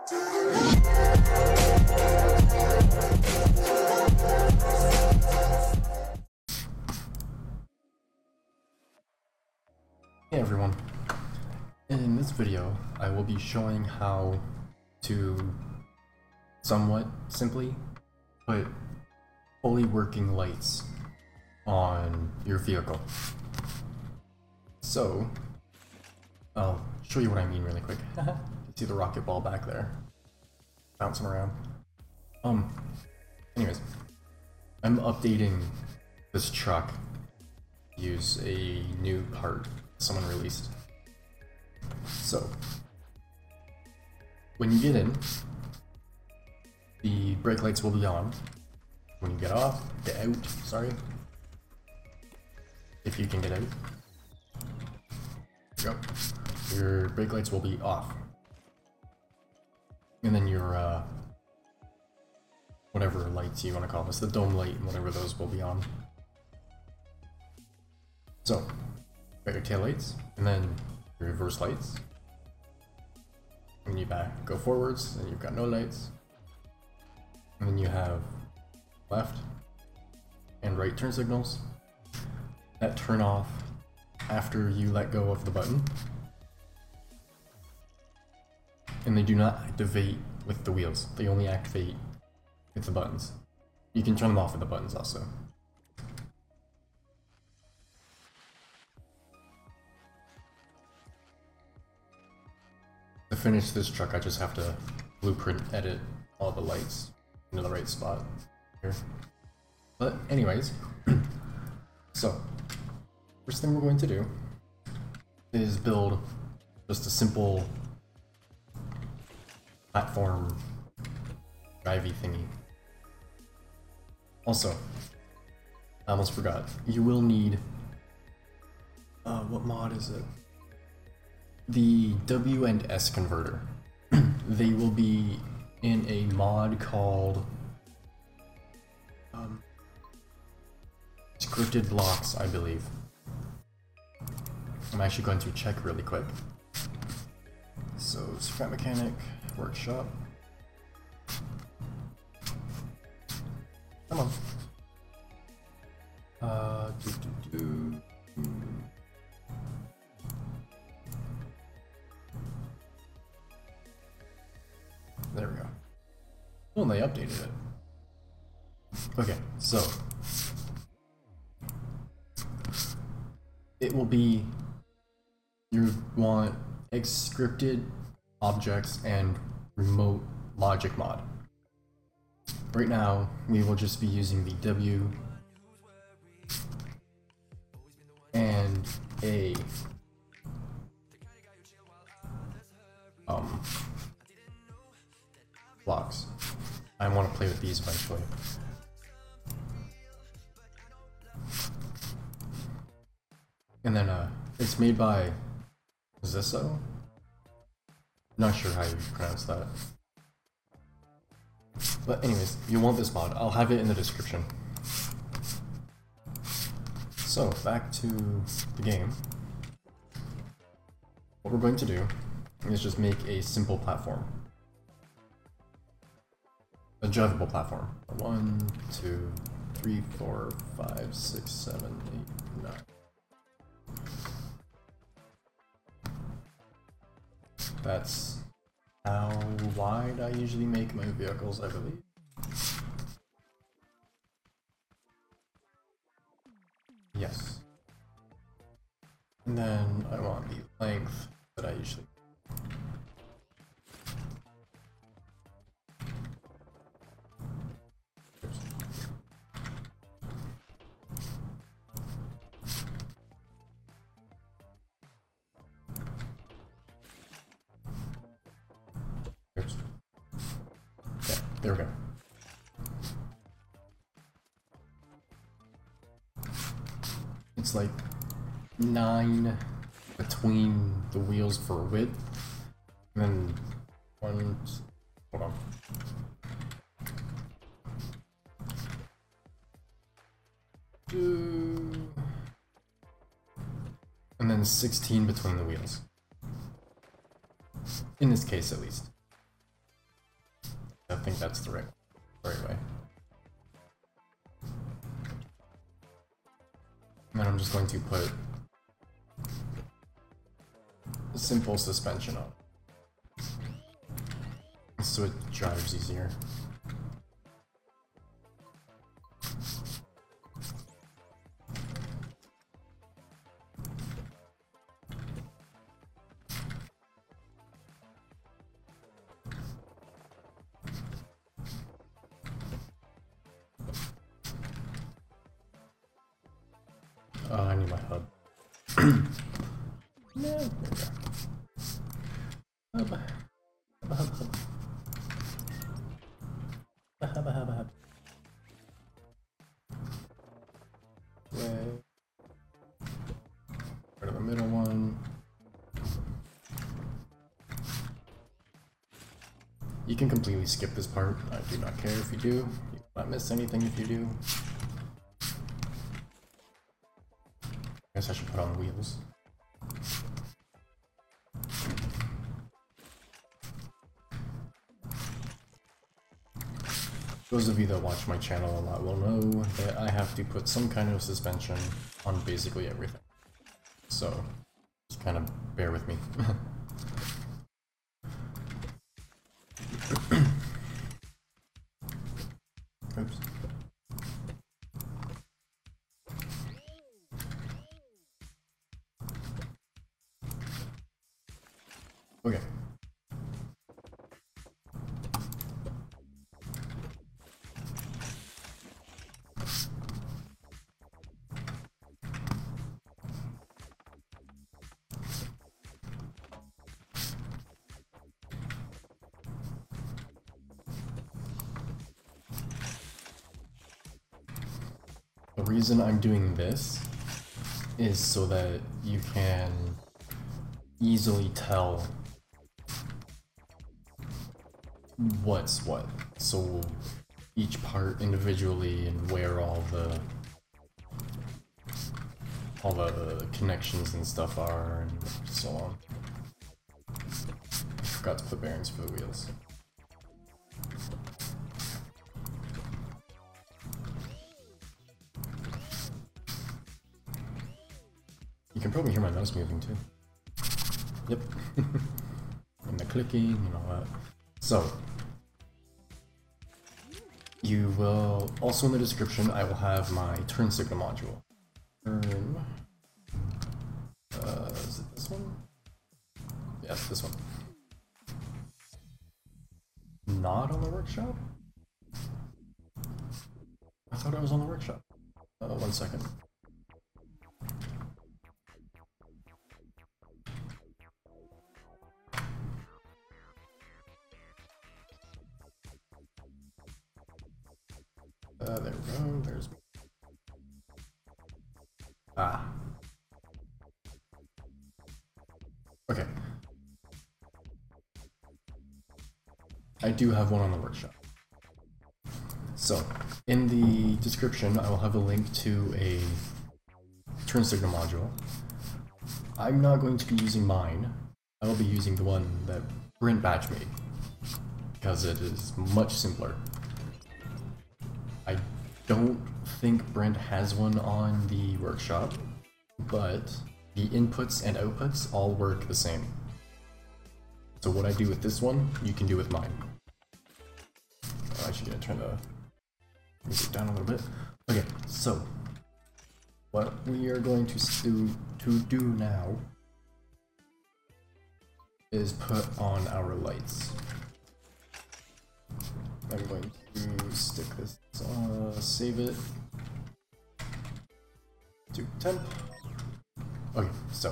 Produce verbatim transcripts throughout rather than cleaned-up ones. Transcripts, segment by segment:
Hey everyone, in this video I will be showing how to somewhat simply put fully working lights on your vehicle. So I'll show you what I mean really quick. You see the rocket ball back there bouncing around. Um anyways, I'm updating this truck to use a new part someone released. So when you get in, the brake lights will be on. When you get off, get out, sorry. If you can get out. There you go. Your brake lights will be off. And then your uh whatever lights you want to call this, the dome light and whatever those will be on. So got your tail lights, and then your reverse lights. When you back go forwards, then you've got no lights. And then you have left and right turn signals that turn off after you let go of the button. And they do not activate with the wheels. They only activate with the buttons. You can turn them off with the buttons also. To finish this truck, I just have to blueprint edit all the lights into the right spot here. But anyways, so first thing we're going to do is build just a simple platform drivey thingy. Also, I almost forgot, you will need, uh, what mod is it? The W and S converter. They will be in a mod called um, Scripted Blocks, I believe. I'm actually going to check really quick. So, Scrap Mechanic Workshop. Come on. Uh, do, do, do. There we go. Oh, and they updated it. Okay, so it will be, you want scripted objects and remote logic mod. Right now, we will just be using the W and A um, blocks. I want to play with these eventually. And then uh, it's made by Zisso? Not sure how you pronounce that. But anyways, you want this mod, I'll have it in the description. So, back to the game. What we're going to do is just make a simple platform. A drivable platform. One, two, three, four, five, six, seven, eight, nine. That's how wide I usually make my vehicles, I believe. Yes. And then I want the length that I usually. Oops. Okay, there we go. It's like nine between the wheels for width, and then one, hold on. Two, and then sixteen between the wheels. In this case, at least. think that's the right, right way. And then I'm just going to put a simple suspension on, so it drives easier. Oh, I need my hub. No, there we go. Hub. Hub, hub, hub. Hub, hub, hub. Way. Go to the middle one. You can completely skip this part. I do not care if you do. You will not miss anything if you do. I guess I should put on wheels. Those of you that watch my channel a lot will know that I have to put some kind of suspension on basically everything. So, just kind of bear with me. Oops. Okay. The reason I'm doing this is so that you can easily tell what's what. So each part individually and where all the all the connections and stuff are and so on. I forgot to put bearings for the wheels. You can probably hear my mouse moving too. Yep. And the clicking and all that. So, you will, also in the description, I will have my turn signal module. Turn, uh, is it this one? Yes, this one. Not on the workshop? I thought I was on the workshop. Uh, one second. Uh, there we go, there's... Ah. Okay. I do have one on the workshop. So, in the description, I will have a link to a turn signal module. I'm not going to be using mine. I will be using the one that Brent Batch made, because it is much simpler. I don't think Brent has one on the workshop, but the inputs and outputs all work the same. So what I do with this one, you can do with mine. I'm actually gonna turn the music down a little bit. Okay, so what we are going to do, to do now is put on our lights. I'm going to stick this, uh, save it to temp. Okay, so.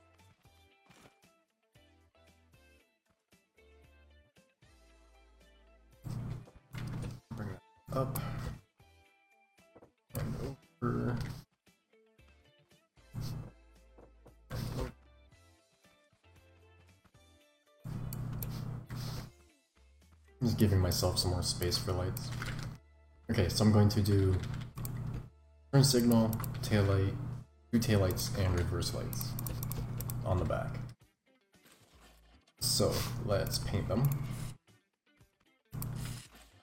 Bring that up and over. And over. I'm just giving myself some more space for lights. Okay, so I'm going to do turn signal, tail light, two taillights, and reverse lights on the back. So let's paint them.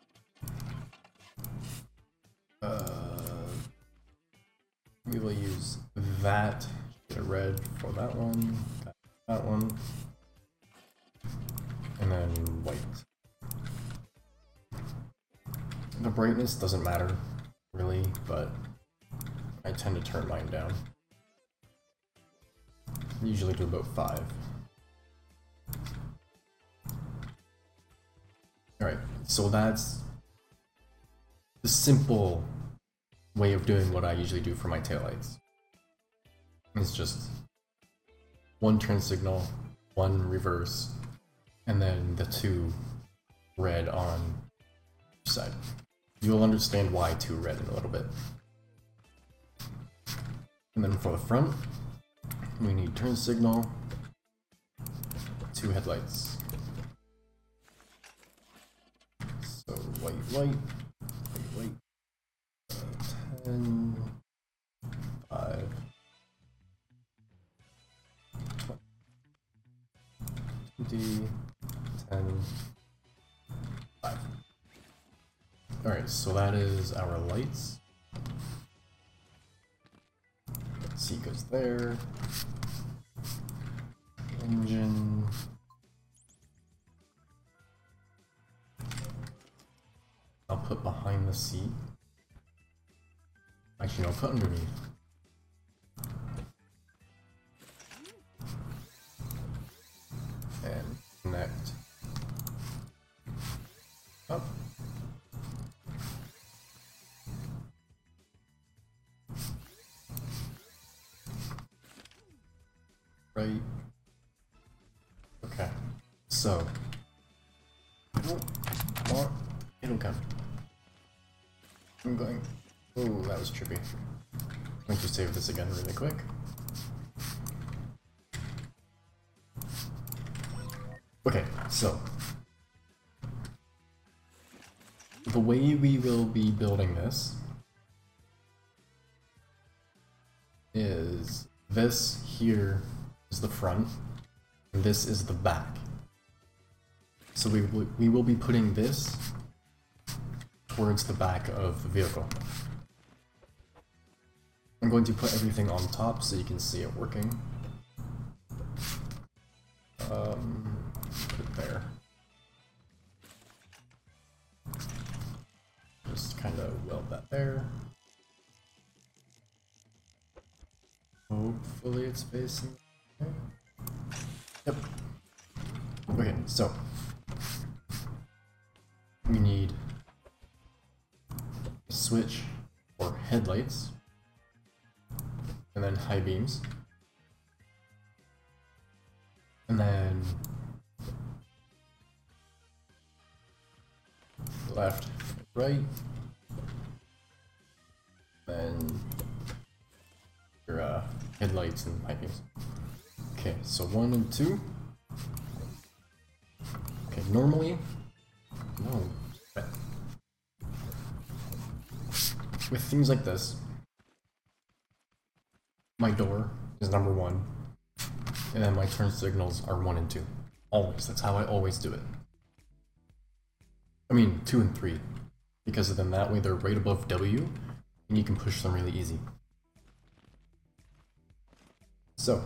brightness doesn't matter, really, but I tend to turn mine down. Usually to about five. Alright, so that's the simple way of doing what I usually do for my taillights. It's just one turn signal, one reverse, and then the two red on each side. You'll understand why two red in a little bit. And then for the front, we need turn signal, two headlights. So white, white, white, white, uh, ten, five, twenty, ten, five. Alright, so that is our lights. C goes there. Engine. I'll put behind the seat. Actually, no, I'll put underneath. And connect up. Right. Okay. So. Oh, more. It'll come. I'm going. Oh, that was trippy. I'm going to save this again really quick. Okay, so. The way we will be building this is this here is the front, and this is the back. So we, we will be putting this towards the back of the vehicle. I'm going to put everything on top so you can see it working. Um, put it there. Just kind of weld that there. Hopefully it's facing. Okay. Yep. Okay, so we need a switch for headlights, and then high beams, and then left, right, then your uh, headlights and high beams. Okay, so one and two. Okay, normally, no, but with things like this, my door is number one, and then my turn signals are one and two. Always, that's how I always do it. I mean, two and three, because then that way they're right above W, and you can push them really easy. So,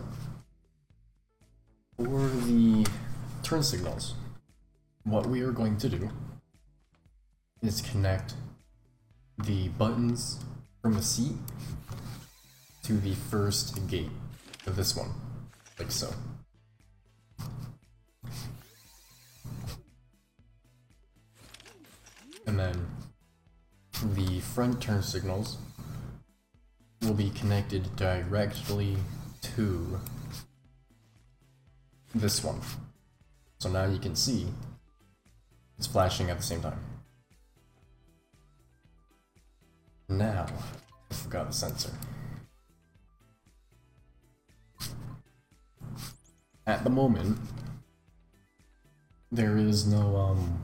for the turn signals, what we are going to do is connect the buttons from the seat to the first gate of this one, like so. And then the front turn signals will be connected directly to this one. So now you can see it's flashing at the same time. Now, I forgot the sensor. At the moment, there is no um,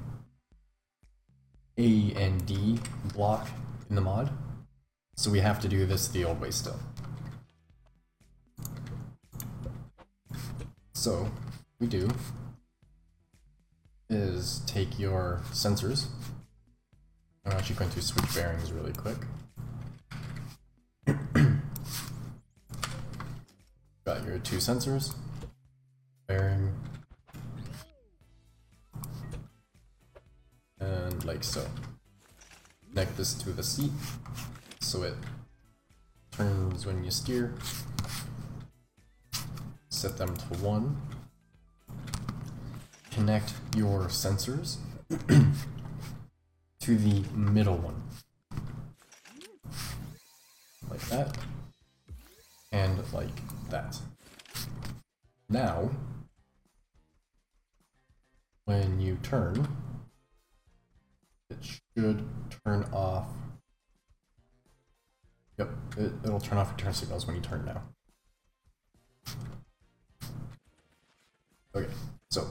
A and D block in the mod, so we have to do this the old way still. So, what we do is take your sensors. I'm actually going to switch bearings really quick. Got your two sensors, bearing, and like so. connect this to the seat so it turns when you steer. Set them to one. Connect your sensors to the middle one. Like that. And like that. Now, when you turn, it should turn off. Yep, it, it'll turn off your turn signals when you turn now. Okay, so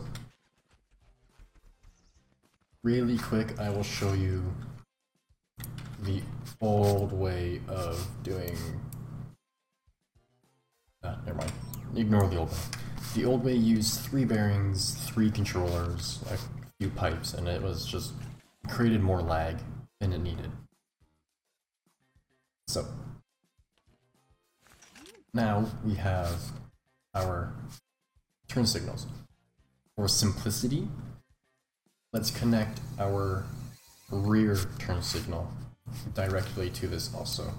really quick, I will show you the old way of doing. Ah, never mind. Ignore the old way. The old way used three bearings, three controllers, a few pipes, and it was just created more lag than it needed. So now we have our turn signals. For simplicity, let's connect our rear turn signal directly to this also.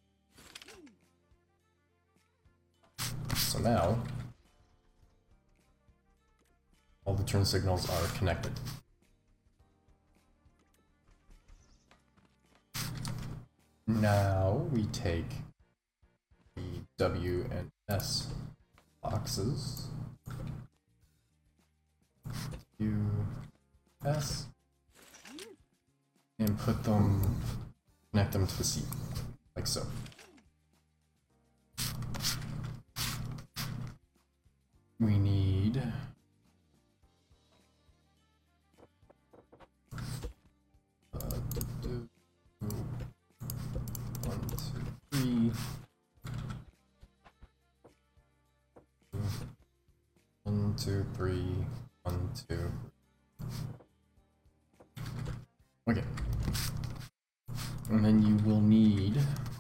So now, all the turn signals are connected. Now we take the W and S boxes, U, S, and put them, connect them to the seat, like so. We need uh, two, one, two, three, one, two, three, one, two. Okay, and then you will need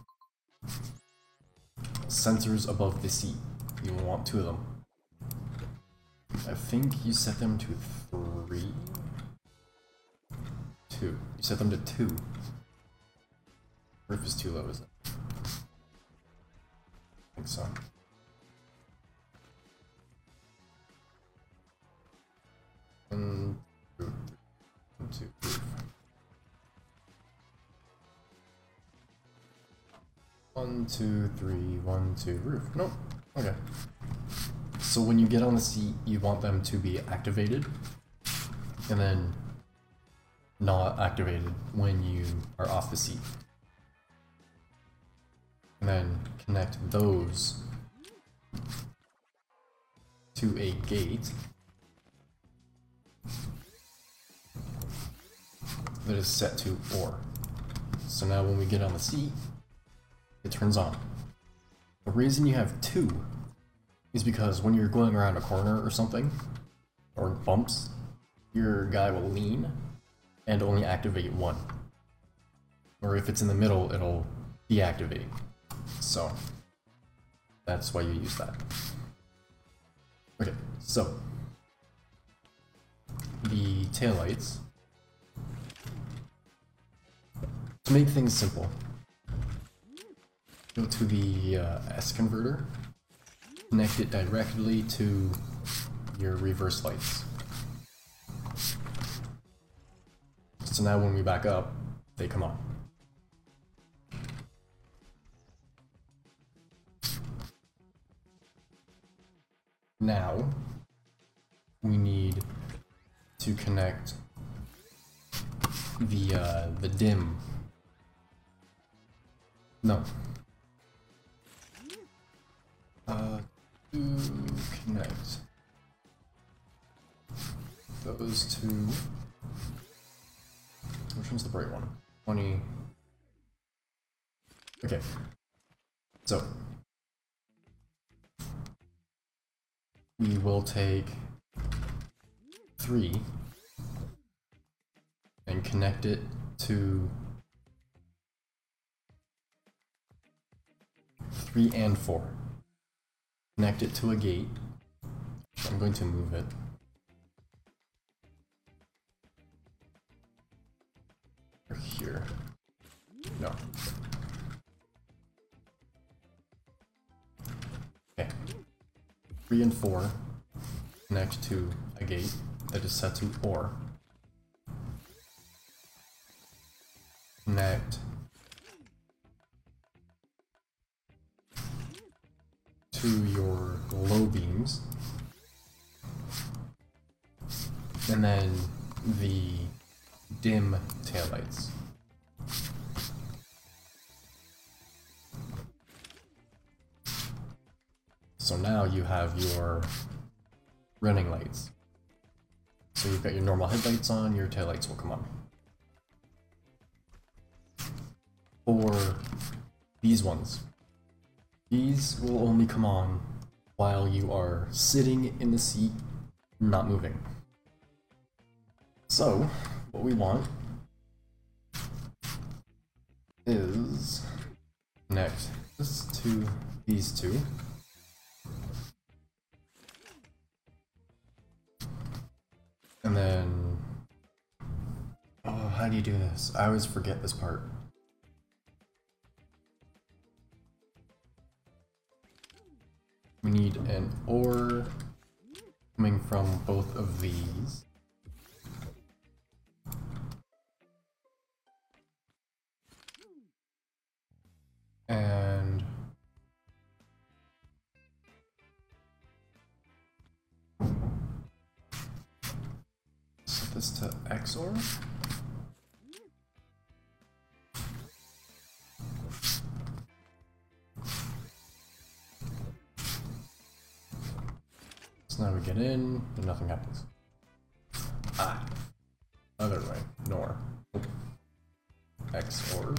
sensors above the seat. You will want two of them. I think you set them to three? Two. You set them to two. Roof is too low, is it? I think so. One, two, three. One, two, roof. One, two, three, one, two, roof. Nope. Okay. So when you get on the seat, you want them to be activated, and then not activated when you are off the seat. And then connect those to a gate that is set to OR. So now when we get on the seat, it turns on. The reason you have two is because when you're going around a corner or something, or bumps, your guy will lean and only activate one. Or if it's in the middle, it'll deactivate. So that's why you use that. Okay, so the taillights. To make things simple, go to the uh, S converter, connect it directly to your reverse lights. So now when we back up, they come on. Now we need to connect the uh, the dim. No. Uh, to connect those two. Which one's the bright one? twenty. Okay. So we will take three and connect it to three and four. Connect it to a gate. I'm going to move it. Or here. no. Okay. Three and four connect to a gate that is set to OR. Connect to your low beams, and then the dim taillights. So now you have your running lights. So you've got your normal headlights on, your taillights will come on. For these ones, these will only come on while you are sitting in the seat, not moving. So, what we want is connect this to these two. And then, oh, how do you do this? I always forget this part. We need an OR coming from both of these. And set this to X O R. So now we get in, and nothing happens. Ah, other way, nor. X O R.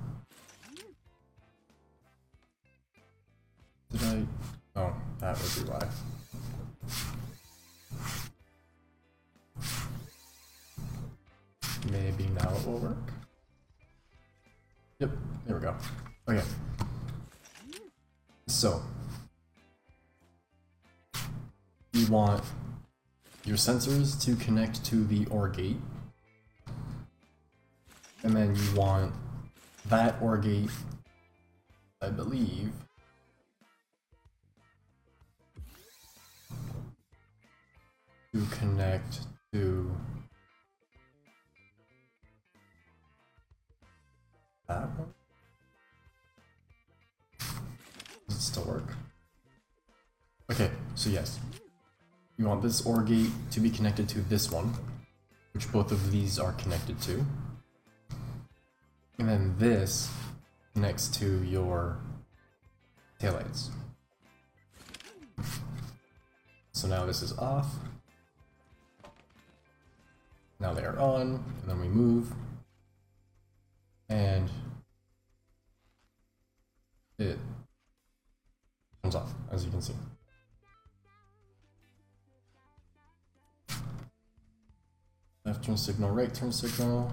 Did I? Oh, that would be why. Maybe now it will work. Yep, there we go. Okay. So, you want your sensors to connect to the OR gate, and then you want that OR gate, I believe, to connect to that one. Does it still work? Okay, so yes. You want this OR gate to be connected to this one, which both of these are connected to. And then this connects to your taillights. So now this is off. Now they are on, and then we move. And it comes off, as you can see. Left turn signal, right turn signal.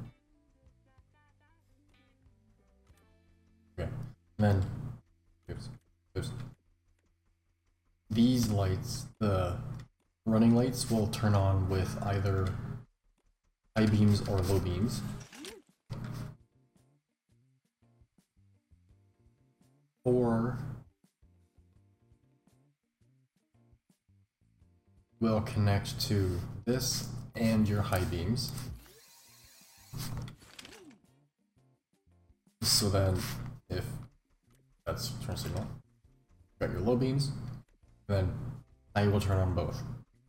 Okay, and then oops, oops. These lights, the running lights, will turn on with either high beams or low beams. Or will connect to this and your high beams. So then, if that's turn signal, got your low beams, then I will turn on both.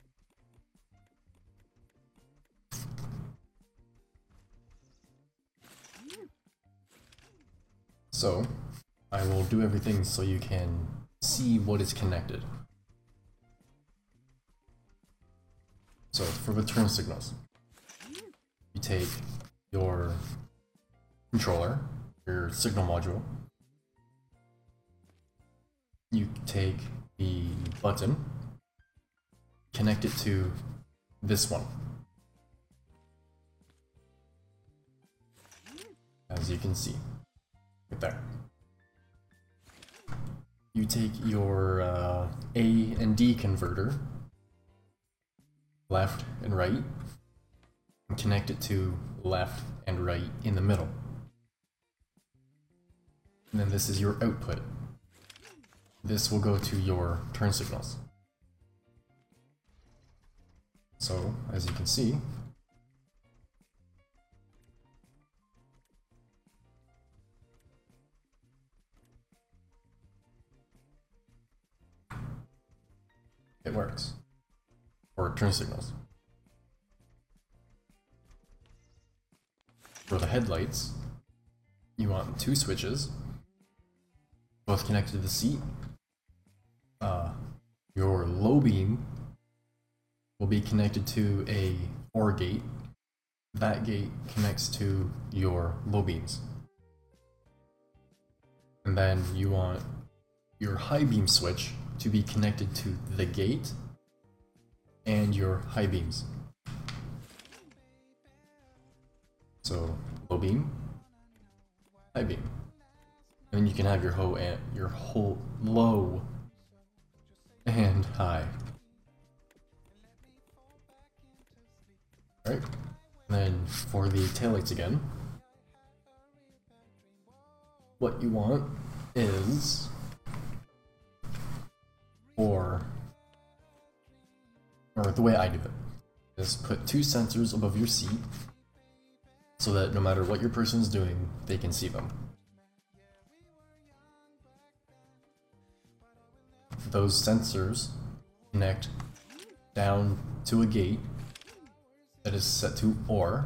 So I will do everything so you can see what is connected. So for the turn signals, you take your controller, your signal module, you take the button, connect it to this one. As you can see, right there. You take your uh, A and D converter, left and right, and connect it to left and right in the middle. And then this is your output. This will go to your turn signals. So, as you can see, it works. Or turn signals. For the headlights, you want two switches, both connected to the seat. Uh, your low beam will be connected to a OR gate. That gate connects to your low beams. And then you want your high beam switch to be connected to the gate and your high beams. So low beam, high beam. And then you can have your ho and your whole low and high. Alright. And then for the taillights again, what you want is for or the way I do it is put two sensors above your seat so that no matter what your person is doing, they can see them. Those sensors connect down to a gate that is set to OR.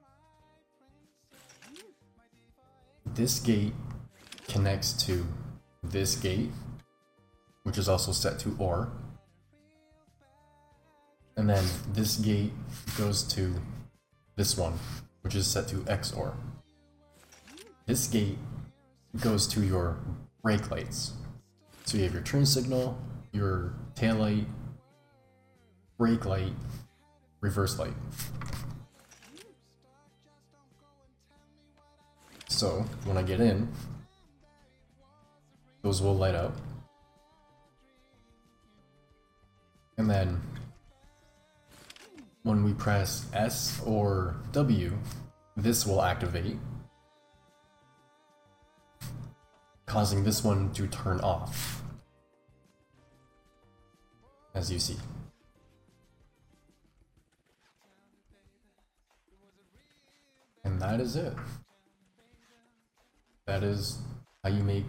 This gate connects to this gate, which is also set to OR. And then this gate goes to this one, which is set to X OR. This gate goes to your brake lights. So you have your turn signal, your tail light, brake light, reverse light. So when I get in, those will light up. And then when we press S or W, this will activate, causing this one to turn off, as you see. And that is it. That is how you make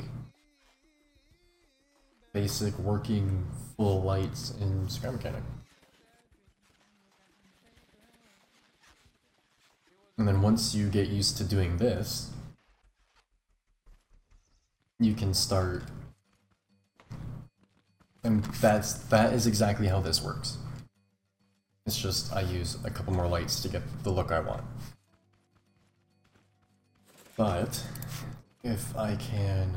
basic working full lights in Scrap Mechanic. And then once you get used to doing this, you can start, and that's that is exactly how this works. It's just I use a couple more lights to get the look I want. But if I can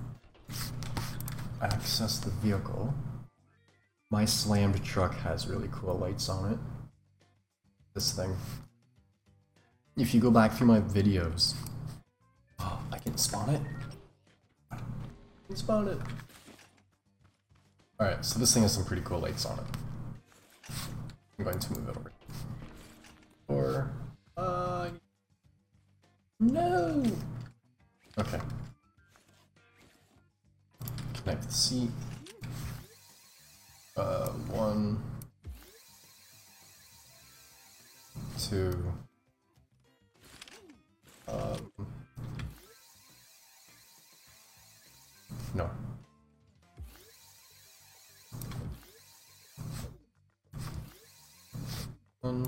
access the vehicle, my slammed truck has really cool lights on it. This thing. If you go back through my videos, oh, I can spawn it. I can spawn it. Alright, so this thing has some pretty cool lights on it. I'm going to move it over. Or, uh, no! Okay. Connect the seat. Uh, one, two, um, no. One,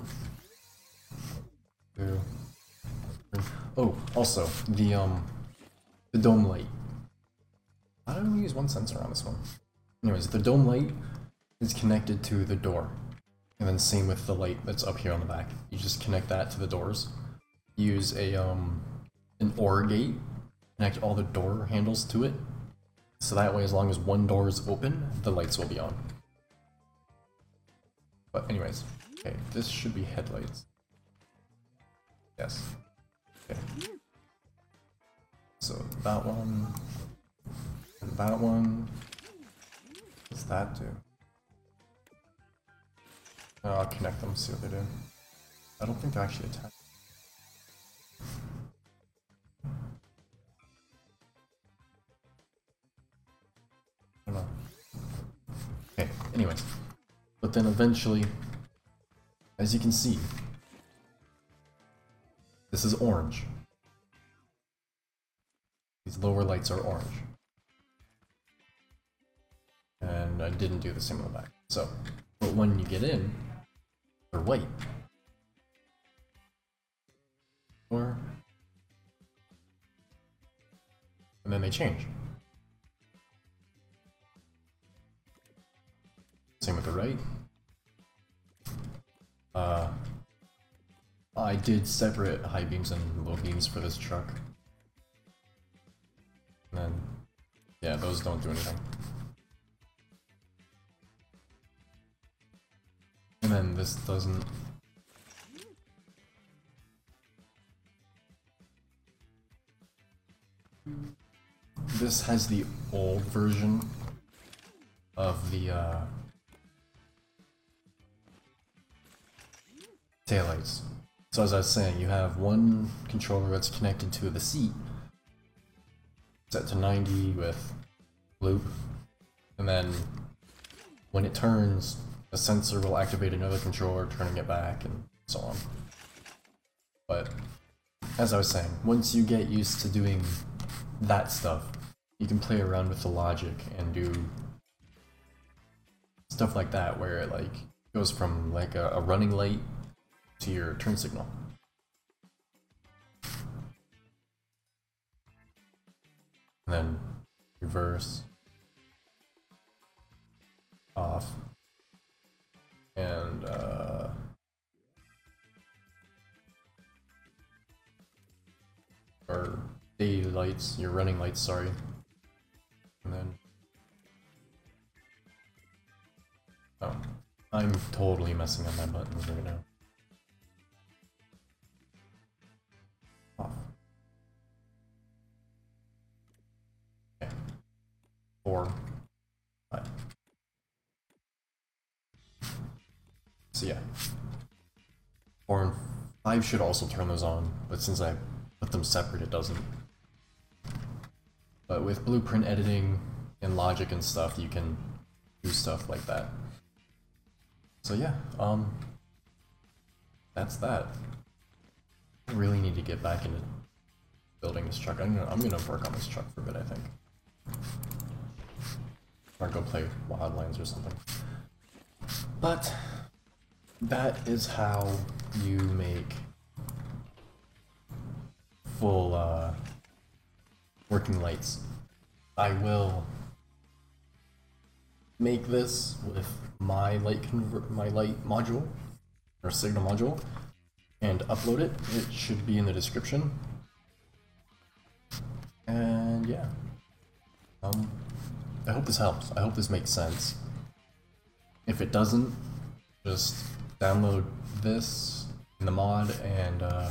two, three. Oh, also, the, um, the dome light. I don't only use one sensor on this one. Anyways, the dome light is connected to the door. And then same with the light that's up here on the back. You just connect that to the doors. Use a, um, an OR gate, connect all the door handles to it. So that way, as long as one door is open, the lights will be on. But anyways, okay, this should be headlights. Yes. Okay. So that one, and that one, what does that do? Oh, I'll connect them, see what they do. I don't think they're actually attached. anyways. But then eventually, as you can see, this is orange. These lower lights are orange. And I didn't do the same on the back. So, but when you get in, they're white. Or, and then they change. Same with the right. Uh, I did separate high beams and low beams for this truck. And then, yeah, those don't do anything. And then this doesn't. This has the old version of the uh, taillights. So as I was saying, you have one controller that's connected to the seat, set to ninety with loop, and then when it turns, the sensor will activate another controller, turning it back, and so on. But as I was saying, once you get used to doing that stuff, you can play around with the logic and do stuff like that, where it like goes from like a, a running light to your turn signal. And then reverse, off, and uh, or day lights, your running lights, sorry. And then, oh, I'm totally messing up my buttons right now. Off. Okay. Four, five. So yeah, four and five should also turn those on, but since I put them separate, it doesn't. But with blueprint editing and logic and stuff, you can do stuff like that. So yeah, um, that's that. I really need to get back into building this truck. I'm gonna, I'm gonna work on this truck for a bit, I think. Or go play Wildlands or something. But that is how you make full uh, working lights. I will make this with my light convert my light module or signal module and upload it. It should be in the description. And yeah, um, I hope this helps. I hope this makes sense. If it doesn't, just download this in the mod and uh,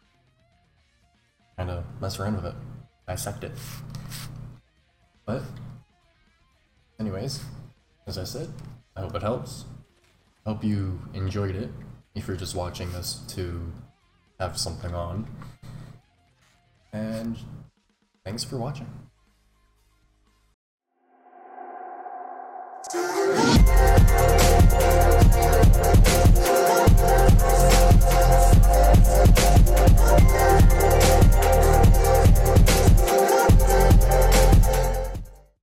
kind of mess around with it, dissect it. But anyways, as I said, I hope it helps. Hope you enjoyed it, if you're just watching this to have something on. And thanks for watching.